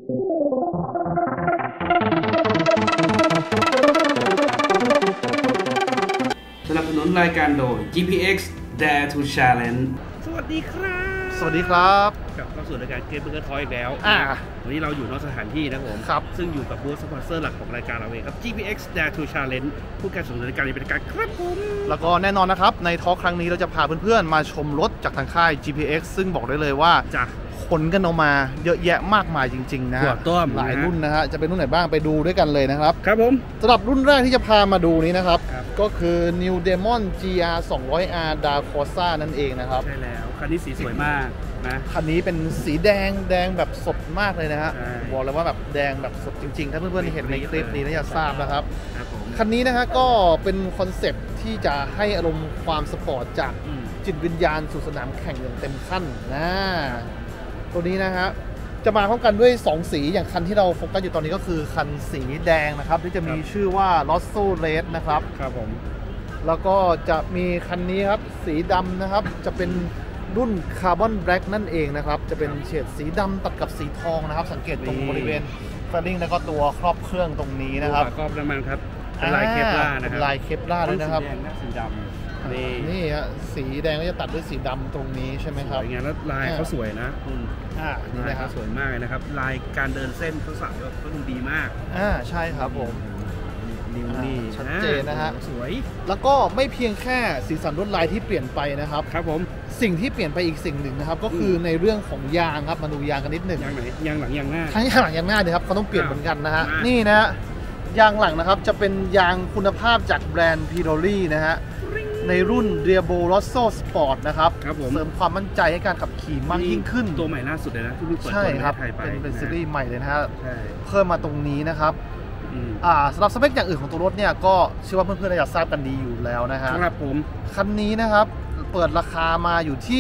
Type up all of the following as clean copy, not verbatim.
สนับสนุนรายการโดย GPX Dare to Challenge สวัสดีครับสวัสดีครับกลับเข้าสู่รายการเกมเบอร์เกอร์ทอยอีกแล้ววันนี้เราอยู่นอกสถานที่นะผมครับซึ่งอยู่กับบูธสปอนเซอร์หลักของรายการเราเองครับ GPX Dare to Challenge ผู้การส่งรายการนี้เป็นการครับผมแล้วก็แน่นอนนะครับในทอล์คครั้งนี้เราจะพาเพื่อนๆมาชมรถจากทางค่าย GPX ซึ่งบอกได้เลยว่าจะขนกันออกมาเยอะแยะมากมายจริงๆนะหลายรุ่นนะฮะจะเป็นรุ่นไหนบ้างไปดูด้วยกันเลยนะครับครับผมสำหรับรุ่นแรกที่จะพามาดูนี้นะครับก็คือ New Demon GR 200R Dark Corsa นั่นเองนะครับใช่แล้วคันนี้สีสวยมากนะคันนี้เป็นสีแดงแบบสดมากเลยนะฮะบอกเลยว่าแบบแดงแบบสดจริงๆถ้าเพื่อนๆเห็นในคลิปนี้น่าจะทราบนะครับคันนี้นะฮะก็เป็นคอนเซ็ปต์ที่จะให้อารมณ์ความสปอร์ตจากจิตวิญญาณสู่สนามแข่งอย่างเต็มขั้นนะตัวนี้นะฮะจะมาพร้อมกันด้วย2สีอย่างคันที่เราโฟกัสอยู่ตอนนี้ก็คือคันสีแดงนะครับที่จะมีชื่อว่า Rosso Red นะครับครับผมแล้วก็จะมีคันนี้ครับสีดำนะครับจะเป็นรุ่น Carbon Black นั่นเองนะครับจะเป็นเฉดสีดำตัดกับสีทองนะครับสังเกตตรงบริเวณแฟลลิ่งแล้วก็ตัวครอบเครื่องตรงนี้นะครับครอบน้ำมันครับเป็นลายเคปลาร์นะครับลายเคปลาร์เลยนะครับสีแดงและสีดำนี่ฮะสีแดงก็จะตัดด้วยสีดำตรงนี้ใช่ไหมครับสวยงามแล้วลายเขาสวยนะคุณนี่นะครับสวยมากเลยนะครับลายการเดินเส้นเขาสั่งก็ดูดีมากใช่ครับผมนี่ชัดเจนนะฮะสวยแล้วก็ไม่เพียงแค่สีสันลวดลายที่เปลี่ยนไปนะครับครับผมสิ่งที่เปลี่ยนไปอีกสิ่งหนึ่งนะครับก็คือในเรื่องของยางครับมาดูยางกันนิดหนึ่งยางไหนยางหลังยางหน้าทั้งยางหลังยางหน้าเลยครับเขาต้องเปลี่ยนเหมือนกันนะฮะนี่นะยางหลังนะครับจะเป็นยางคุณภาพจากแบรนด์ Pirelli นะฮะในรุ่น Diablo Rosso Sport นะครับเสริมความมั่นใจให้การขับขี่มากยิ่งขึ้นตัวใหม่ล่าสุดเลยนะที่เพิ่งเปิดตัวในไทยไปเป็นซีรีส์ใหม่เลยนะฮะเพิ่มมาตรงนี้นะครับสำหรับสเปคอย่างอื่นของตัวรถเนี่ยก็เชื่อว่าเพื่อนๆน่าจะทราบกันดีอยู่แล้วนะฮะครับผมคันนี้นะครับเปิดราคามาอยู่ที่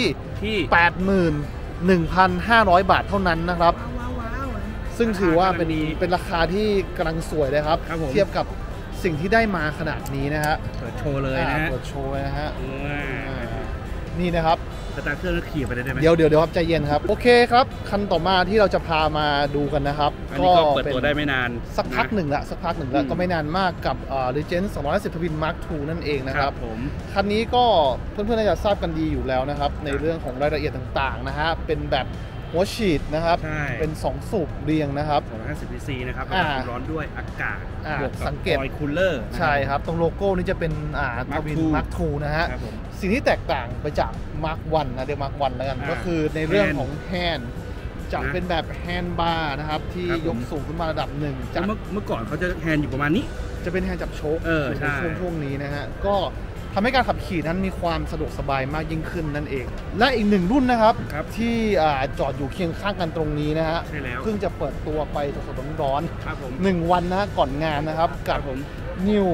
81,500 บาทเท่านั้นนะครับซึ่งถือว่าเป็นราคาที่กำลังสวยเลยครับเทียบกับสิ่งที่ได้มาขนาดนี้นะฮะเปิดโชว์เลยนะเปิดโชว์นะฮะนี่นะครับสตาร์ทเครื่องขี่ไปได้ไหมเดี๋ยวครับใจเย็นครับโอเคครับคันต่อมาที่เราจะพามาดูกันนะครับก็เปิดตัวได้ไม่นานสักพักหนึ่งละก็ไม่นานมากกับ Legend 210 Twin Mark II นั่นเองนะครับคันนี้ก็เพื่อนๆน่าจะทราบกันดีอยู่แล้วนะครับในเรื่องของรายละเอียดต่างๆนะฮะเป็นแบบหัวฉีดนะครับเป็น2สูบเรียงนะครับ 250 cc นะครับร้อนด้วยอากาศสังเกตคูลเลอร์ใช่ครับตรงโลโก้นี่จะเป็นทวินมาร์ค2นะฮะสิ่งที่แตกต่างไปจากมาร์ค1นะเดี๋ยวมาร์ค1แล้วกันก็คือในเรื่องของแฮนด์จะเป็นแบบแฮนด์บาร์นะครับที่ยกสูงขึ้นมาระดับหนึ่งจากเมื่อก่อนเขาจะแฮนด์อยู่ประมาณนี้จะเป็นแฮนด์จับโชคในช่วงนี้นะฮะก็ทำให้การขับขี่นั้นมีความสะดวกสบายมากยิ่งขึ้นนั่นเองและอีกหนึ่งรุ่นนะครับที่จอดอยู่เคียงข้างกันตรงนี้นะฮะเพิ่งจะเปิดตัวไปสดๆร้อนๆ1 วันนะก่อนงานนะครับกับ New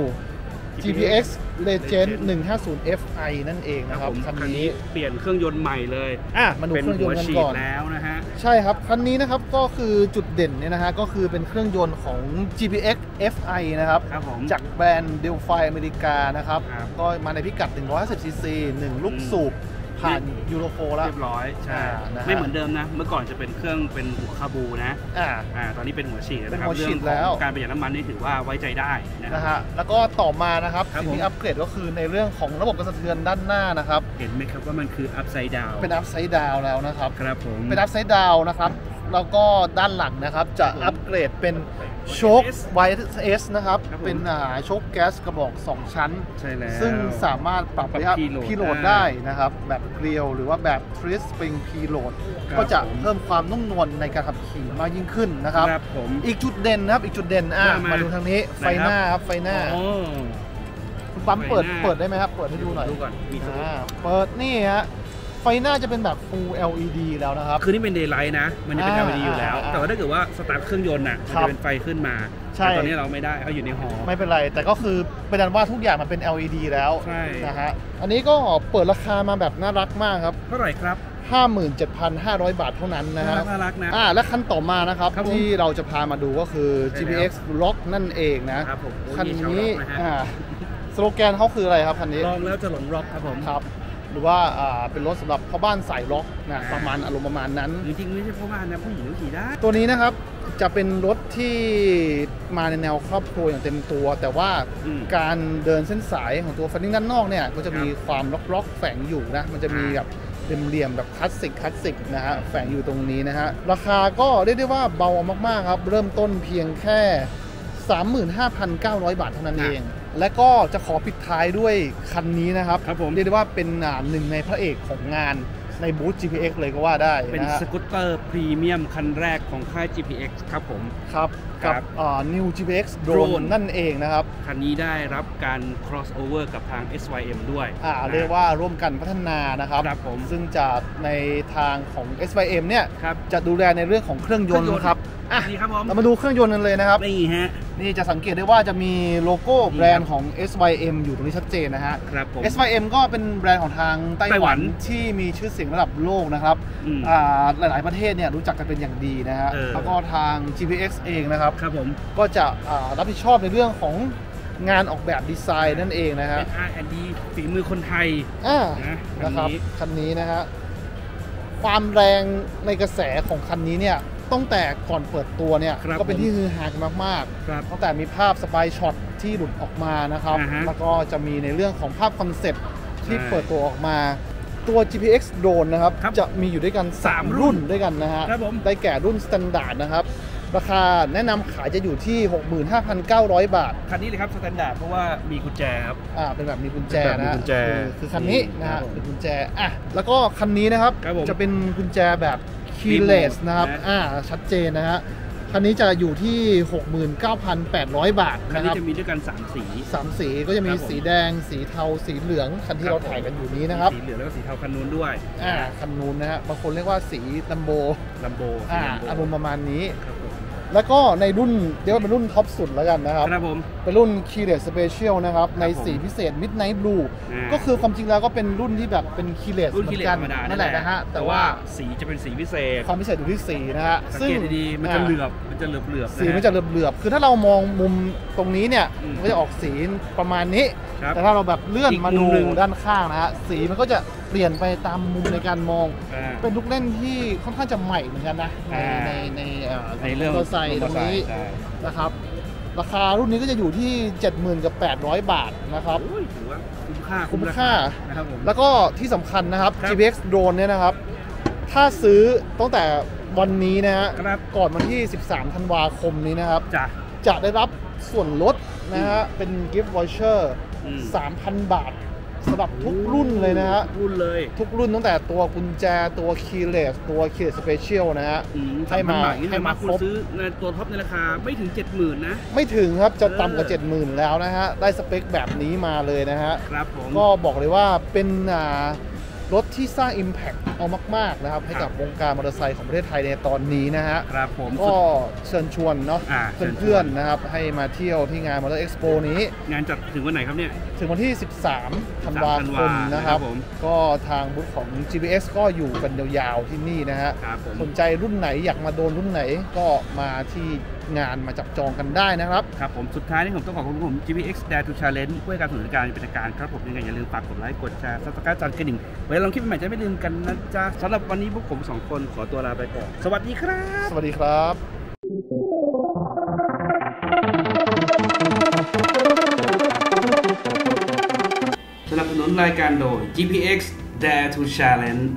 GPX Legend 150 Fi นั่นเองนะครับคันนี้เปลี่ยนเครื่องยนต์ใหม่เลยมาดูเครื่องยนต์กันก่อนแล้วนะฮะใช่ครับคันนี้นะครับก็คือจุดเด่นเนี่ยนะฮะก็คือเป็นเครื่องยนต์ของ GPX Fi นะครับจากแบรนด์ Delphi อเมริกานะครับก็มาในพิกัด 150cc 1 ลูกสูบผ่านยูโร4แล้วเรียบร้อยใช่ไม่เหมือนเดิมนะเมื่อก่อนจะเป็นเครื่องเป็นหัวคาบูนะตอนนี้เป็นหัวฉีดนะครับเรื่องของการประหยัดน้ำมันนี่ถือว่าไว้ใจได้นะฮะแล้วก็ต่อมานะครับสิ่งที่อัปเกรดก็คือในเรื่องของระบบกระสะเทือนด้านหน้านะครับเห็นไหมครับว่ามันคือ upside down เป็น upside down แล้วนะครับครับผมเป็น upside down นะครับแล้วก็ด้านหลังนะครับจะอัปเกรดเป็นโชค YS นะครับเป็นโชคแก๊สกระบอก2ชั้นซึ่งสามารถปรับระยะพีโหลดได้นะครับแบบเกลียวหรือว่าแบบทริสสปริงพีโหลดก็จะเพิ่มความนุ่มนวลในการขับขี่มากยิ่งขึ้นนะครับอีกจุดเด่นนะครับอีกจุดเด่นมาดูทางนี้ไฟหน้าครับไฟหน้าคุณปั๊มเปิดได้ไหมครับเปิดให้ดูหน่อยเปิดนี่ฮะไฟหน้าจะเป็นแบบ Full LED แล้วนะครับคือนี่เป็น Daylight นะมันจะเป็น LED อยู่แล้วแต่ว่าถ้าเกิดว่าสตาร์ทเครื่องยนต์น่ะมันจะเป็นไฟขึ้นมาแต่ตอนนี้เราไม่ได้เขาอยู่ในหอไม่เป็นไรแต่ก็คือเป็นอันว่าทุกอย่างมันเป็น LED แล้วนะฮะอันนี้ก็เปิดราคามาแบบน่ารักมากครับเท่าไหร่ครับ 57,500 บาทเท่านั้นนะฮะน่ารักนะและคันต่อมานะครับที่เราจะพามาดูก็คือ GPX Rock นั่นเองนะคันนี้สโลแกนเขาคืออะไรครับคันนี้ลองแล้วจะหลงร็อกครับผมครับหรือว่าเป็นรถสำหรับพ่อบ้านสายล็อกนะประมาณอารมณ์ประมาณนั้นจริงๆไม่ใช่พ่อบ้านนะผู้หญิงก็ขี่ได้ตัวนี้นะครับจะเป็นรถที่มาในแนวครอบครัวอย่างเต็มตัวแต่ว่าการเดินเส้นสายของตัวฟันดิ้งด้านนอกเนี่ยก็จะมีความล็อกๆแฝงอยู่นะมันจะมีแบบเหลี่ยมๆแบบคลาสสิกนะฮะแฝงอยู่ตรงนี้นะฮะราคาก็เรียกได้ว่าเบามากๆครับเริ่มต้นเพียงแค่ 35,900 บาทเท่านั้นเองและก็จะขอปิดท้ายด้วยคันนี้นะครับเรียกได้ว่าเป็นหนึ่งในพระเอกของงานในบูธ GPX เลยก็ว่าได้เป็นสกูตเตอร์พรีเมียมคันแรกของค่าย GPX ครับผมครับกับNew GPX Drone นั่นเองนะครับคันนี้ได้รับการ crossover กับทาง SYM ด้วยเรียกว่าร่วมกันพัฒนานะครับซึ่งจากในทางของ SYM เนี่ยจะดูแลในเรื่องของเครื่องยนต์ครับนี่ครับผมเรามาดูเครื่องยนต์กันเลยนะครับนี่ฮะนี่จะสังเกตได้ว่าจะมีโลโก้แบรนด์ของ SYM อยู่ตรงนี้ชัดเจนนะฮะครับผม SYM ก็เป็นแบรนด์ของทางไต้หวันที่มีชื่อเสียงระดับโลกนะครับหลายๆประเทศเนี่ยรู้จักกันเป็นอย่างดีนะฮะแล้วก็ทาง GPX เองนะครับครับผมก็จะรับผิดชอบในเรื่องของงานออกแบบดีไซน์นั่นเองนะฮะเป็น R&D ฝีมือคนไทยนะครับคันนี้นะฮะความแรงในกระแสของคันนี้เนี่ยตั้งแต่ก่อนเปิดตัวเนี่ยก็เป็นที่ฮือฮากันมากๆตั้งแต่มีภาพสปายช็อตที่หลุดออกมานะครับแล้วก็จะมีในเรื่องของภาพคอนเซ็ปต์ที่เปิดตัวออกมาตัว GPX Drone นะครับจะมีอยู่ด้วยกัน3รุ่นด้วยกันนะฮะได้แก่รุ่น Standard นะครับราคาแนะนำขายจะอยู่ที่ 65,900 บาทคันนี้เลยครับ Standard เพราะว่ามีกุญแจครับเป็นแบบมีกุญแจนะคือคันนี้นะฮะเป็นกุญแจแล้วก็คันนี้นะครับจะเป็นกุญแจแบบkeyless นะครับชัดเจนนะฮะคันนี้จะอยู่ที่ 69,800 บาทคันนี้จะมีด้วยกัน3 สีก็จะมีสีแดงสีเทาสีเหลืองคันที่เราถ่ายกันอยู่นี้นะครับสีเหลืองแล้วก็สีเทาคันนู้นด้วยคันนู้นนะฮะบางคนเรียกว่าสีลัมโบอารมณ์ประมาณนี้แล้วก็ในรุ่นเรียกว่าเป็นรุ่นท็อปสุดแล้วกันนะครับเป็นรุ่น Keyless Special นะครับในสีพิเศษ Midnight Blue ก็คือความจริงแล้วก็เป็นรุ่นที่แบบเป็น Keyless เหมือนกันนั่นแหละนะฮะแต่ว่าสีจะเป็นสีพิเศษความพิเศษอยู่ที่สีนะฮะซึ่งดีมันจะเหลือบสีมันจะเหลือบคือถ้าเรามองมุมตรงนี้เนี่ยมันจะออกสีประมาณนี้แต่ถ้าเราแบบเลื่อนมาดูด้านข้างนะฮะสีมันก็จะเปลี่ยนไปตามมุมในการมองเป็นลูกเล่นที่ค่อนข้างจะใหม่เหมือนกันนะในเรื่องใส่ตรงนี้นะครับราคารุ่นนี้ก็จะอยู่ที่ 70,800 บาทนะครับถือว่าคุ้มค่านะครับแล้วก็ที่สำคัญนะครับ GPX Drone เนี่ยนะครับถ้าซื้อตั้งแต่วันนี้นะฮะก่อนวันที่13 ธันวาคมนี้นะครับจะได้รับส่วนลดนะฮะเป็น Gift Voucher 3,000 บาทสำหรับทุกรุ่นเลยนะฮะทุกรุ่นตั้งแต่ตัวกุญแจตัว Keyless ตัว Keyless Special นะฮะให้มาครบซื้อในตัวท็อปในราคาไม่ถึง 70,000 นะไม่ถึงครับจะต่ำกว่า 70,000 แล้วนะฮะได้สเปคแบบนี้มาเลยนะฮะก็บอกเลยว่าเป็นรถที่สร้าง Impact เอามากๆนะครับให้กับวงการมอเตอร์ไซค์ของประเทศไทยในตอนนี้นะฮะก็เชิญชวนเนาะเพื่อนๆนะครับให้มาเที่ยวที่งาน Motor Expo นี้งานจัดถึงวันไหนครับเนี่ยถึงวันที่13 ธันวาคมนะครับก็ทางบูธของ GPX ก็อยู่กันยาวๆที่นี่นะฮะสนใจรุ่นไหนอยากมาโดนรุ่นไหนก็มาที่งานมาจับจองกันได้นะครับครับผมสุดท้ายนี่ผมต้องขอบคุณผม GPX Dare to Challenge เพื่อการสนับสนุนการเป็นการครับผมยังไงอย่าลืมฝากกดไลค์กดแชร์ Subscribe สั่นกระดิ่งไว้ลองคลิปใหม่จะไม่ลืมกันนะจ๊ะสำหรับวันนี้พวกผม2 คนขอตัวลาไปก่อนสวัสดีครับสวัสดีครับสนับสนุนรายการโดย GPX Dare to Challenge